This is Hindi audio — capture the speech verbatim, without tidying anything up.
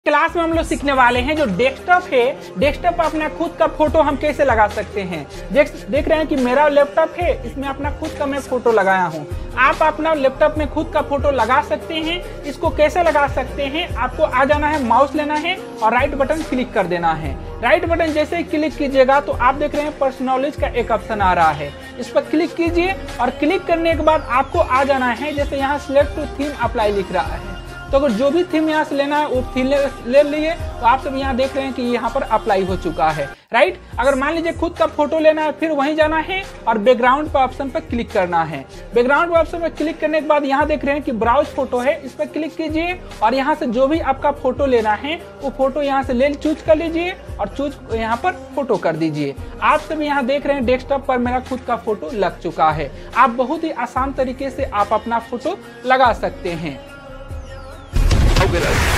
क्लास में हम लोग सीखने वाले हैं जो डेस्कटॉप है। डेस्कटॉप पर अपना खुद का फोटो हम कैसे लगा सकते हैं। देख देख रहे हैं कि मेरा लैपटॉप है, इसमें अपना खुद का मैं फोटो लगाया हूं। आप अपना लैपटॉप में खुद का फोटो लगा सकते हैं। इसको कैसे लगा सकते हैं, आपको आ जाना है, माउस लेना है और राइट बटन क्लिक कर देना है। राइट बटन जैसे ही क्लिक कीजिएगा तो आप देख रहे हैं पर्सनैलिटी का एक ऑप्शन आ रहा है, इस पर क्लिक कीजिए और क्लिक करने के बाद आपको आ जाना है, जैसे यहाँ सिलेक्ट टू थीम अप्लाई लिख रहा है, तो अगर जो भी थीम यहाँ से लेना है वो थीम ले, ले लिए। तो आप सब यहाँ देख रहे हैं कि यहाँ पर अप्लाई हो चुका है। राइट, अगर मान लीजिए खुद का फोटो लेना है, फिर वहीं जाना है और बैकग्राउंड पर ऑप्शन पर क्लिक करना है। बैकग्राउंड पर ऑप्शन पर क्लिक करने के बाद यहाँ देख रहे हैं कि ब्राउज फोटो है, इस पर क्लिक कीजिए और यहाँ से जो भी आपका फोटो लेना है वो फोटो यहाँ से ले चूज कर लीजिए और चूज यहाँ पर फोटो कर दीजिए। आप सब यहाँ देख रहे हैं डेस्कटॉप पर मेरा खुद का फोटो लग चुका है। आप बहुत ही आसान तरीके से आप अपना फोटो लगा सकते हैं। Get us.